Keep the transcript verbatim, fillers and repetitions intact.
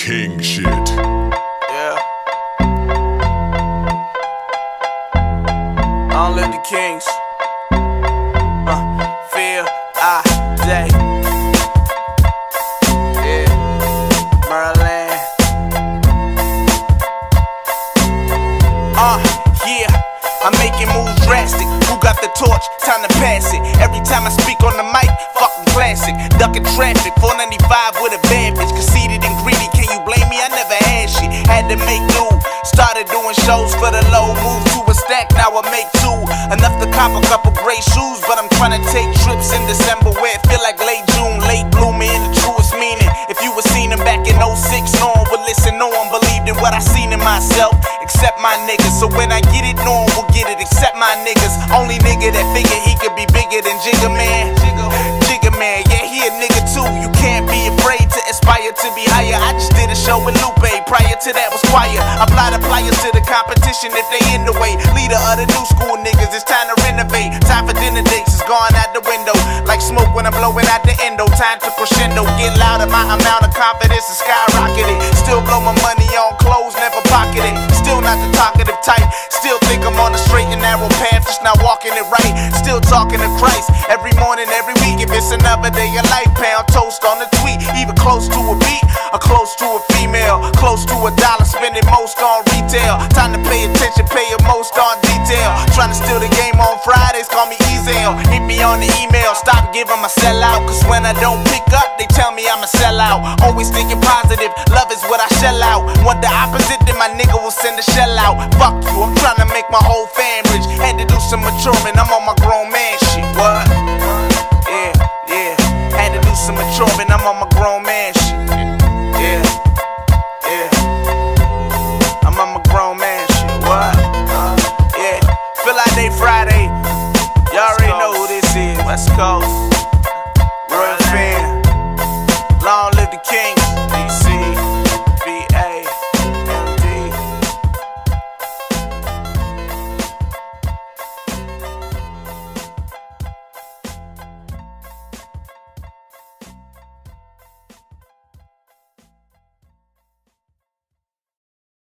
king shit. Yeah. Long live the kings. Uh, Fear I Day. Yeah. Merlin. Uh, yeah. I'm making moves drastic. Who got the torch? Time to pass it. Every time I speak on the mic, fucking classic. Ducking traffic, four ninety-five with a bad bitch. Conceited and greedy, can you blame me? I never had shit. Had to make do. Started doing shows for the low. Moved to a stack, now I make two. Enough to cop a couple gray shoes, but I'm trying to take trips in December where it feel like late June, late blooming in the truest meaning. If you was seen him back in oh six, no one would listen, no one believed in what I seen in myself, except my niggas. So when I get it, no one will get it except my niggas. Only nigga that figured he could be bigger than Jigga Man. Jigga Man, yeah, he a nigga too. You can't be afraid to aspire to be higher. I just did a show with Lupe, prior to that was quiet. Apply the pliers to the competition if they in the way. Leader of the new school niggas, it's time to renovate. Time for dinner dates, it's gone out the window. Like smoke when I'm blowing out the endo. Time to crescendo, get louder, my amount of confidence is skyrocketing. Still blow my money on clothes, never pocket it. Still not the talkative type. Still think I'm on a straight and narrow path, just not walking it right. Still talking to Christ every morning, every week. If it's another day of life, pound toast on the tweet. Either close to a beat or close to a female. Close to a dollar, spending most on retail. Time to pay attention, pay your most on detail. Trying to steal the game on Fridays, call me Ezel. Hit me on the email, stop giving my sellout. Cause when I don't pick up, they tell me I'm a sellout. Always thinking positive, love is what I shell out. Want the opposite, then my nigga will send a shell out. Fuck you, I'm trying to make my whole fam rich. Had to do some maturing, I'm on my grown man shit. What? Yeah, yeah. Had to do some maturing, I'm on my